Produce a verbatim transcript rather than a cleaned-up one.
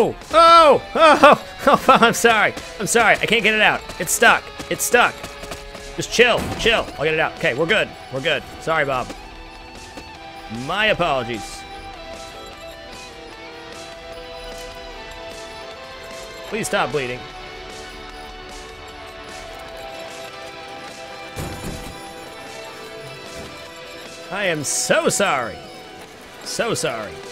Oh! Oh! Oh! Oh! I'm sorry. I'm sorry. I can't get it out. It's stuck. It's stuck. Just chill. Chill. I'll get it out. Okay, we're good. We're good. Sorry, Bob. My apologies. Please stop bleeding. I am so sorry. So sorry.